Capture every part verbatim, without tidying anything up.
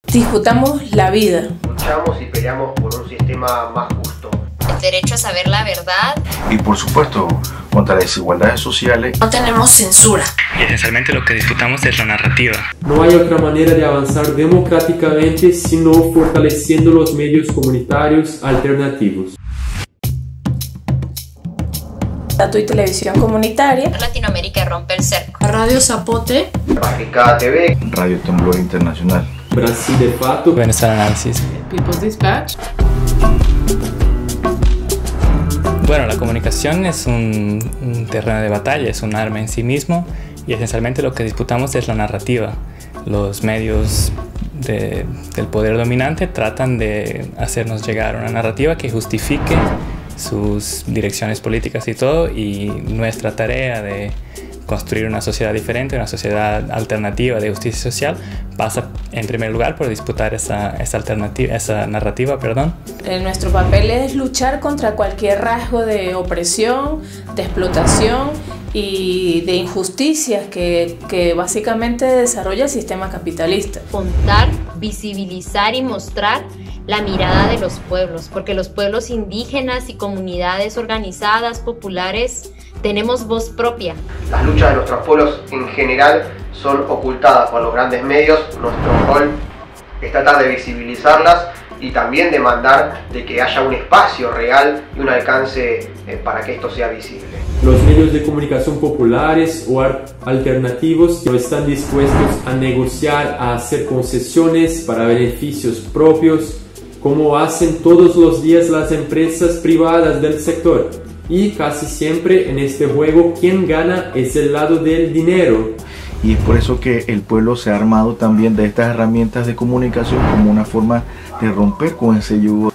Disputamos la vida. Luchamos y peleamos por un sistema más justo. El derecho a saber la verdad. Y por supuesto, contra las desigualdades sociales. No tenemos censura. Y esencialmente lo que disputamos es la narrativa. No hay otra manera de avanzar democráticamente sino fortaleciendo los medios comunitarios alternativos. Radio y televisión comunitaria. Latinoamérica rompe el cerco. Radio Zapote. Barricada T V. Radio Temblor Internacional. Brasil de Fato. Venezuela Análisis. People's Dispatch. Bueno, la comunicación es un, un terreno de batalla, es un arma en sí mismo y esencialmente lo que disputamos es la narrativa. Los medios de, del poder dominante tratan de hacernos llegar una narrativa que justifique sus direcciones políticas y todo, y nuestra tarea de construir una sociedad diferente, una sociedad alternativa de justicia social, pasa en primer lugar por disputar esa, esa, alternativa, esa narrativa. Perdón. Eh, nuestro papel es luchar contra cualquier rasgo de opresión, de explotación y de injusticias que, que básicamente desarrolla el sistema capitalista. Contar, visibilizar y mostrar la mirada de los pueblos, porque los pueblos indígenas y comunidades organizadas, populares, tenemos voz propia. Las luchas de nuestros pueblos en general son ocultadas por los grandes medios. Nuestro rol es tratar de visibilizarlas y también demandar de que haya un espacio real y un alcance eh, para que esto sea visible. Los medios de comunicación populares o alternativos no están dispuestos a negociar, a hacer concesiones para beneficios propios, como hacen todos los días las empresas privadas del sector. Y casi siempre en este juego quien gana es el lado del dinero. Y es por eso que el pueblo se ha armado también de estas herramientas de comunicación como una forma de romper con ese yugo.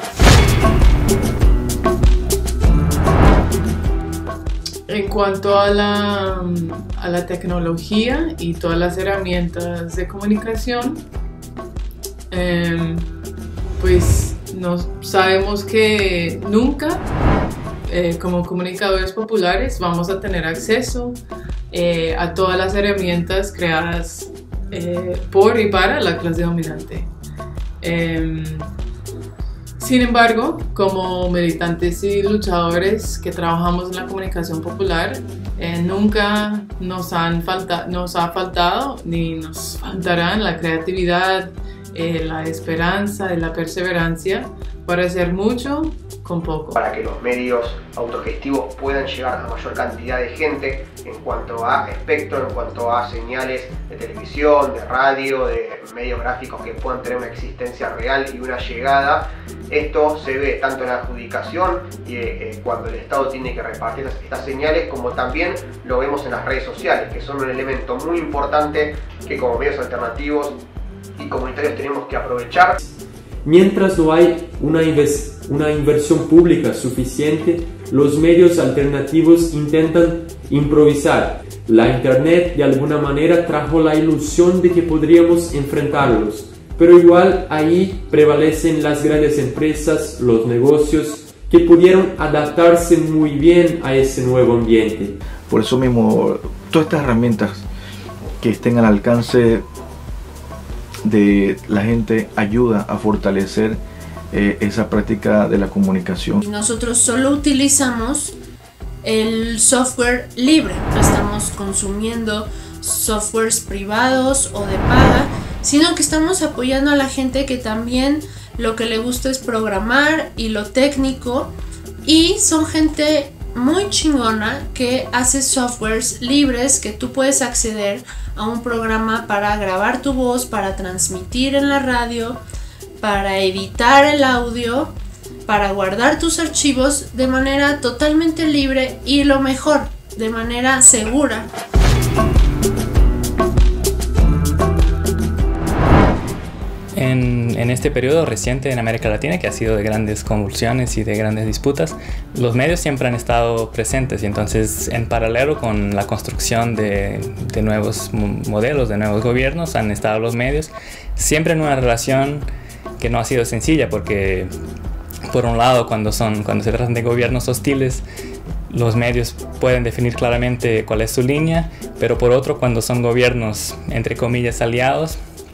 En cuanto a la, a la tecnología y todas las herramientas de comunicación, eh, pues nos sabemos que nunca eh, como comunicadores populares vamos a tener acceso eh, a todas las herramientas creadas eh, por y para la clase dominante. Eh, sin embargo, como militantes y luchadores que trabajamos en la comunicación popular, eh, nunca nos, han falta, nos ha faltado ni nos faltarán la creatividad, Eh, la esperanza y la perseverancia para hacer mucho con poco. Para que los medios autogestivos puedan llegar a la mayor cantidad de gente en cuanto a espectro, en cuanto a señales de televisión, de radio, de medios gráficos que puedan tener una existencia real y una llegada. Esto se ve tanto en la adjudicación y eh, cuando el Estado tiene que repartir estas señales, como también lo vemos en las redes sociales, que son un elemento muy importante que como medios alternativos y comunitarios tenemos que aprovechar. Mientras no hay una, inves una inversión pública suficiente, los medios alternativos intentan improvisar. La internet de alguna manera trajo la ilusión de que podríamos enfrentarlos, pero igual ahí prevalecen las grandes empresas, los negocios, que pudieron adaptarse muy bien a ese nuevo ambiente. Por eso mismo, todas estas herramientas que estén al alcance de la gente ayuda a fortalecer eh, esa práctica de la comunicación. Nosotros solo utilizamos el software libre, no estamos consumiendo softwares privados o de paga, sino que estamos apoyando a la gente que también lo que le gusta es programar y lo técnico, y son gente muy chingona que hace softwares libres que tú puedes acceder a un programa para grabar tu voz, para transmitir en la radio, para editar el audio, para guardar tus archivos de manera totalmente libre y lo mejor, de manera segura. En, en este periodo reciente en América Latina, que ha sido de grandes convulsiones y de grandes disputas, los medios siempre han estado presentes, y entonces en paralelo con la construcción de, de nuevos modelos, de nuevos gobiernos, han estado los medios, siempre en una relación que no ha sido sencilla, porque por un lado cuando, son, cuando se tratan de gobiernos hostiles, los medios pueden definir claramente cuál es su línea, pero por otro cuando son gobiernos entre comillas aliados,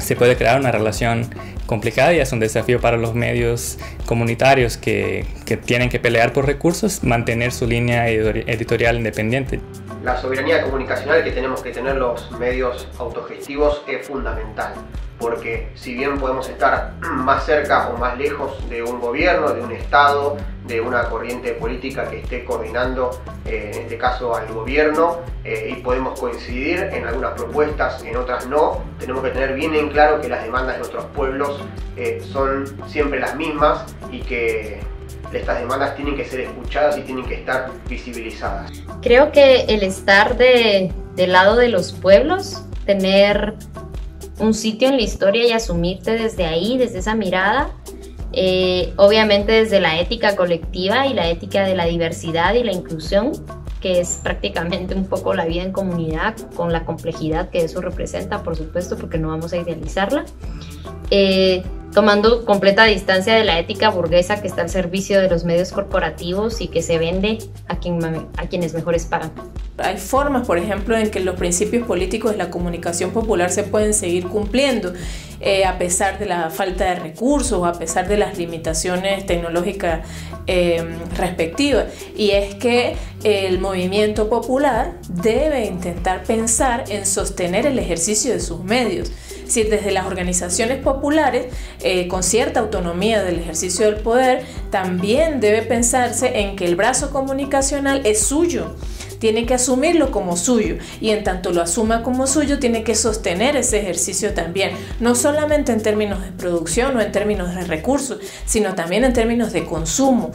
se puede crear una relación complicada y es un desafío para los medios comunitarios que, que tienen que pelear por recursos, mantener su línea editorial independiente. La soberanía comunicacional que tenemos que tener los medios autogestivos es fundamental, porque si bien podemos estar más cerca o más lejos de un gobierno, de un estado, de una corriente política que esté coordinando, eh, en este caso al gobierno, eh, y podemos coincidir en algunas propuestas, en otras no, tenemos que tener bien en claro que las demandas de nuestros pueblos eh, son siempre las mismas y que estas demandas tienen que ser escuchadas y tienen que estar visibilizadas. Creo que el estar de, del lado de los pueblos, tener un sitio en la historia y asumirte desde ahí, desde esa mirada, eh, obviamente desde la ética colectiva y la ética de la diversidad y la inclusión, que es prácticamente un poco la vida en comunidad, con la complejidad que eso representa, por supuesto, porque no vamos a idealizarla, eh, tomando completa distancia de la ética burguesa que está al servicio de los medios corporativos y que se vende a, quien, a quienes mejores pagan. Hay formas, por ejemplo, en que los principios políticos de la comunicación popular se pueden seguir cumpliendo, eh, a pesar de la falta de recursos, a pesar de las limitaciones tecnológicas eh, respectivas. Y es que el movimiento popular debe intentar pensar en sostener el ejercicio de sus medios. Si desde las organizaciones populares, eh, con cierta autonomía del ejercicio del poder, también debe pensarse en que el brazo comunicacional es suyo. Tiene que asumirlo como suyo y en tanto lo asuma como suyo tiene que sostener ese ejercicio también, no solamente en términos de producción o en términos de recursos, sino también en términos de consumo.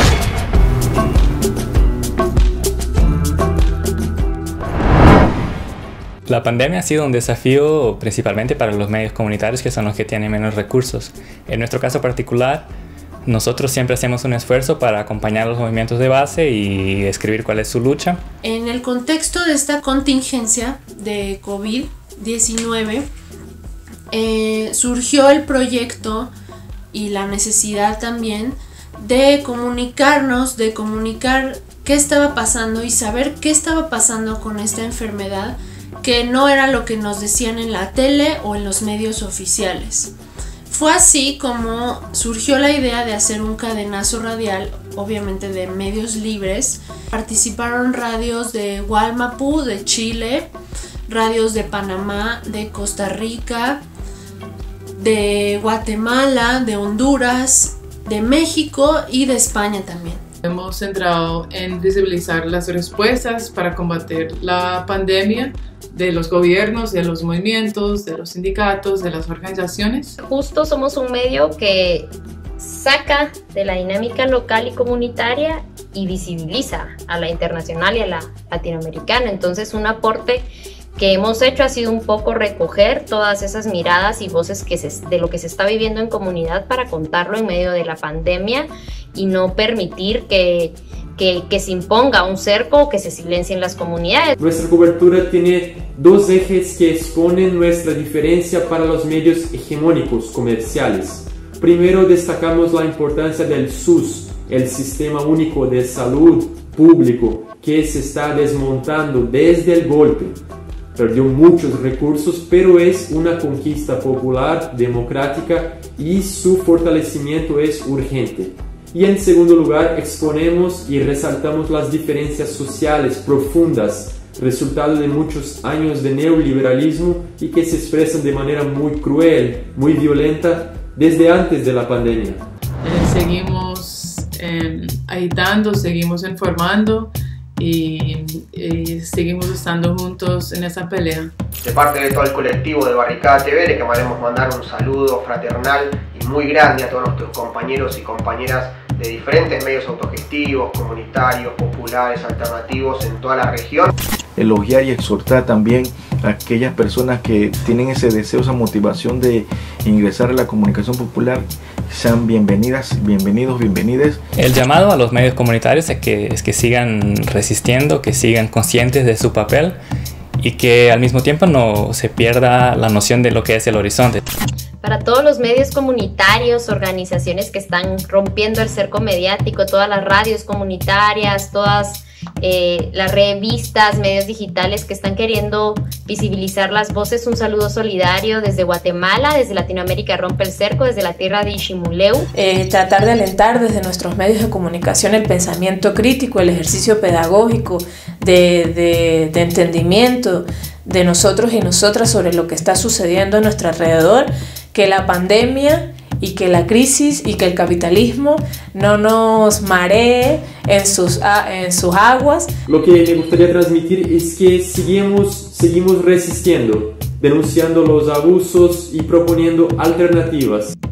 La pandemia ha sido un desafío principalmente para los medios comunitarios, que son los que tienen menos recursos. En nuestro caso particular, nosotros siempre hacemos un esfuerzo para acompañar los movimientos de base y escribir cuál es su lucha. En el contexto de esta contingencia de COVID diecinueve, eh, surgió el proyecto y la necesidad también de comunicarnos, de comunicar qué estaba pasando y saber qué estaba pasando con esta enfermedad, que no era lo que nos decían en la tele o en los medios oficiales. Fue así como surgió la idea de hacer un cadenazo radial, obviamente de medios libres. Participaron radios de Gualmapu, de Chile, radios de Panamá, de Costa Rica, de Guatemala, de Honduras, de México y de España también. Hemos centrado en visibilizar las respuestas para combatir la pandemia de los gobiernos, de los movimientos, de los sindicatos, de las organizaciones. Justo somos un medio que saca de la dinámica local y comunitaria y visibiliza a la internacional y a la latinoamericana. Entonces, un aporte que hemos hecho ha sido un poco recoger todas esas miradas y voces que se, de lo que se está viviendo en comunidad para contarlo en medio de la pandemia y no permitir que, que, que se imponga un cerco o que se silencien las comunidades. Nuestra cobertura tiene dos ejes que exponen nuestra diferencia para los medios hegemónicos comerciales. Primero, destacamos la importancia del S U S, el Sistema Único de Salud Público, que se está desmontando desde el golpe. Perdió muchos recursos, pero es una conquista popular, democrática y su fortalecimiento es urgente. Y en segundo lugar, exponemos y resaltamos las diferencias sociales profundas, resultado de muchos años de neoliberalismo y que se expresan de manera muy cruel, muy violenta desde antes de la pandemia. Eh, seguimos eh, agitando, seguimos informando y, y seguimos estando juntos en esa pelea. De parte de todo el colectivo de Barricada T V le queremos mandar un saludo fraternal y muy grande a todos nuestros compañeros y compañeras de diferentes medios autogestivos, comunitarios, populares, alternativos en toda la región. Elogiar y exhortar también a aquellas personas que tienen ese deseo, esa motivación de ingresar a la comunicación popular. Sean bienvenidas, bienvenidos, bienvenides. El llamado a los medios comunitarios es que, es que sigan resistiendo, que sigan conscientes de su papel y que al mismo tiempo no se pierda la noción de lo que es el horizonte. Para todos los medios comunitarios, organizaciones que están rompiendo el cerco mediático, todas las radios comunitarias, todas eh, las revistas, medios digitales que están queriendo visibilizar las voces. Un saludo solidario desde Guatemala, desde Latinoamérica Rompe el Cerco, desde la tierra de Ishimuleu. Eh, tratar de alentar desde nuestros medios de comunicación el pensamiento crítico, el ejercicio pedagógico de, de, de entendimiento de nosotros y nosotras sobre lo que está sucediendo a nuestro alrededor, que la pandemia y que la crisis y que el capitalismo no nos maree en sus, en sus aguas. Lo que me gustaría transmitir es que seguimos, seguimos resistiendo, denunciando los abusos y proponiendo alternativas.